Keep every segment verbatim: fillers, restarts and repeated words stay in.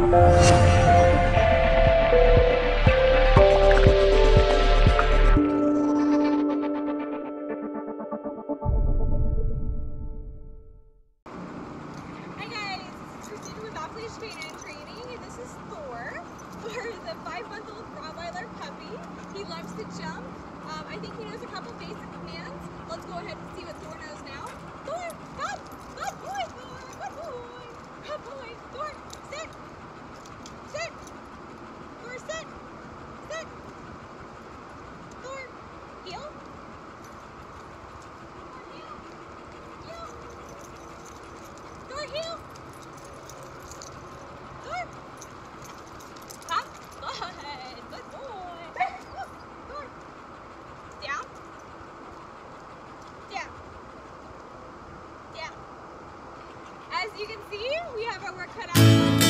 Leash training, and this is Thor. Thor is a five-month-old Rottweiler puppy. He loves to jump. Um, I think he knows a couple basic commands. Let's go ahead and see what Thor knows now. Thor, up, good boy, Thor, good boy, good boy. Thor, sit, sit. Thor, sit, sit. Thor, heel. Thor, heel, heel. Thor, heel. As you can see, we have our work cut out.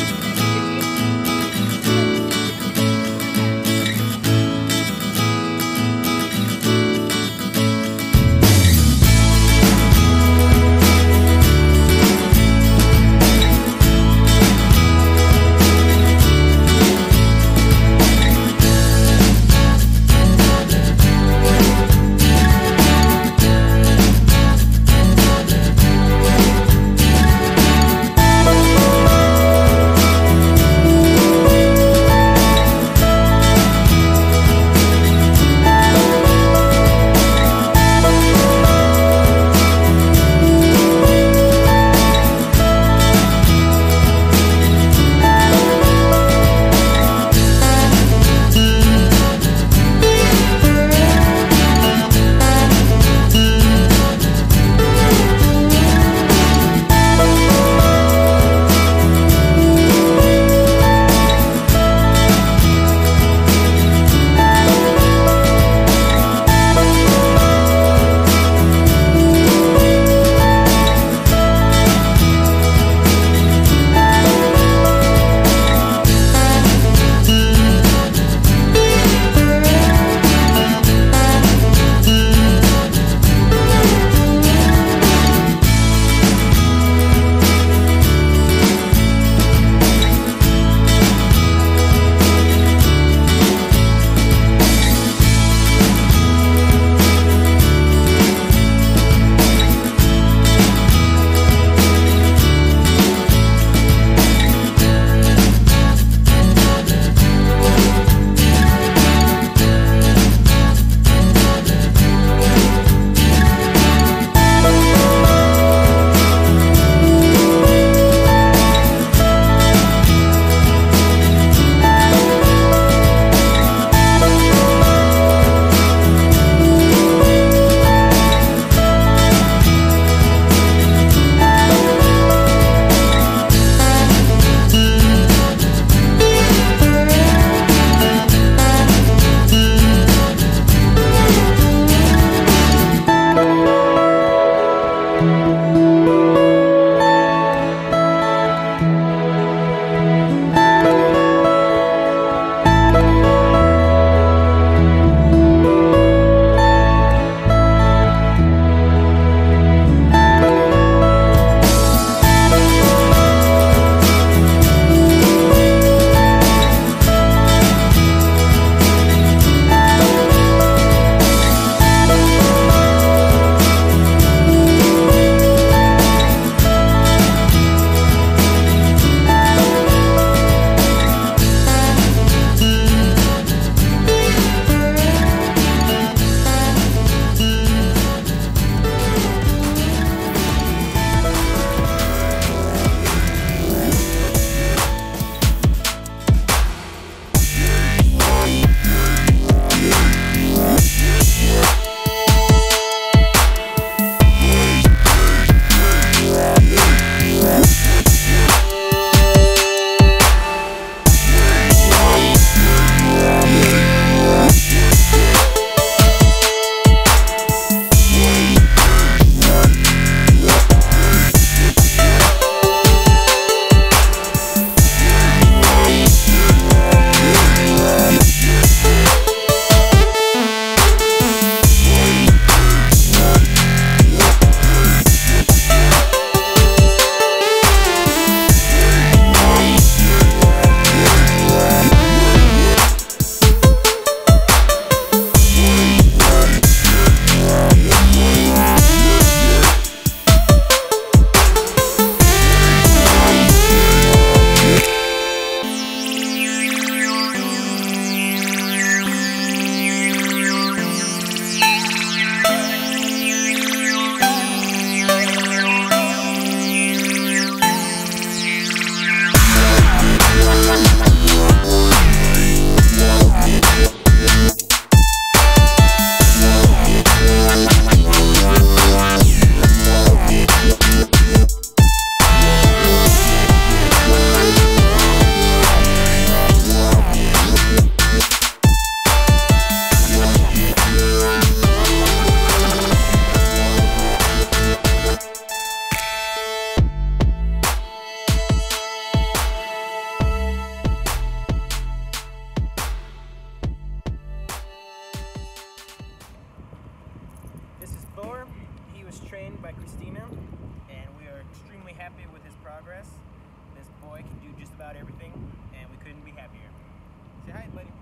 rescued by Christina, and we are extremely happy with his progress. This boy can do just about everything, and we couldn't be happier. Say hi, buddy.